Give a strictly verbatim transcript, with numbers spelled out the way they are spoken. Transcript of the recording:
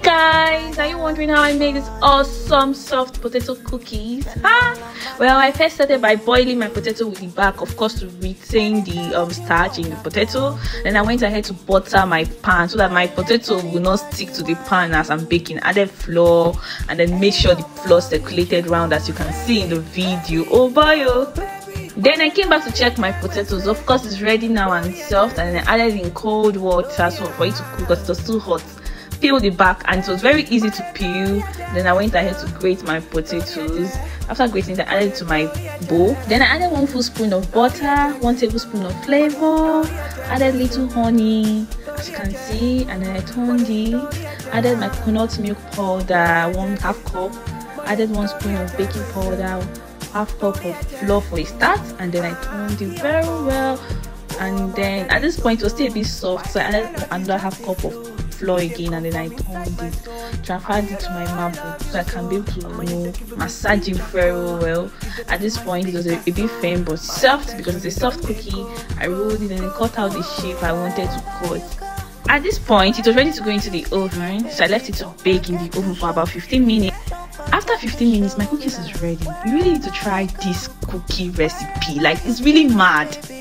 Guys, are you wondering how I made these awesome soft potato cookies? Ah, well, I first started by boiling my potato with the back, of course, to retain the um starch in the potato. Then I went ahead to butter my pan so that my potato will not stick to the pan as I'm baking. Added flour and then made sure the flour circulated around, as you can see in the video. Oh boy, oh. Then I came back to check my potatoes. Of course, it's ready now and soft, and I added in cold water so for it to cook because it was too hot. Peel the back, and it was very easy to peel. Then I went ahead to grate my potatoes. After grating, I added it to my bowl. Then I added one full spoon of butter, one tablespoon of flavor, added little honey, as you can see, and then I turned it. Added my coconut milk powder, one half cup. Added one spoon of baking powder, half cup of flour for a start, and then I turned it very well. And then at this point it was still a bit soft, so I added another half cup of flour again, and then I turned it, transferred it to my marble so I can be able to, you know, massage it very well. At this point it was a, a bit firm but soft because it's a soft cookie. I rolled it and then cut out the shape I wanted to cut. At this point it was ready to go into the oven, so I left it to bake in the oven for about fifteen minutes. After fifteen minutes, my cookies is ready. You really need to try this cookie recipe. Like, it's really mad.